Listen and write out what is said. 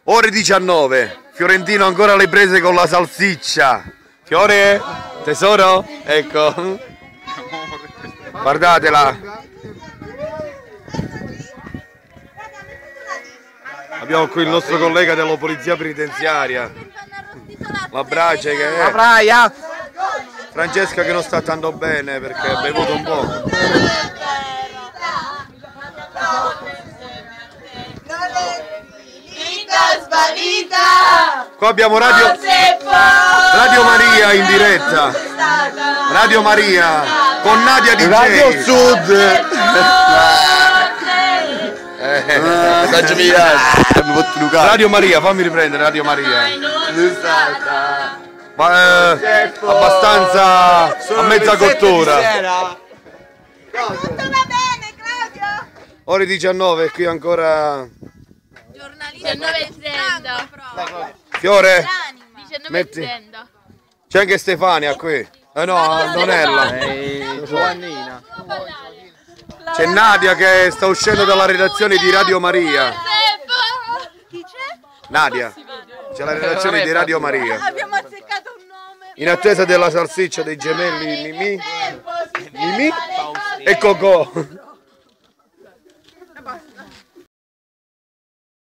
Ore 19, Fiorentino ancora alle prese con la salsiccia. Fiore? Tesoro? Ecco. Guardatela. Abbiamo qui il nostro collega della polizia penitenziaria. La Brace che è. Francesca che non sta tanto bene perché ha bevuto un po'. Qua abbiamo Radio Maria in diretta. Radio Maria con Nadia DJ. Radio Sud. Radio Maria, fammi riprendere Radio Maria. Abbastanza a mezza cottura. Tutto va bene, Claudio? Ore 19 qui ancora. 19:30. Fiore? 19:30. C'è anche Stefania qui. No, Antonella. Giovannina. C'è Nadia che sta uscendo dalla redazione di Radio Maria. Chi c'è? Nadia. C'è la redazione di Radio Maria. Abbiamo azzeccato un nome. In attesa della salsiccia dei gemelli Mimì e Cocò.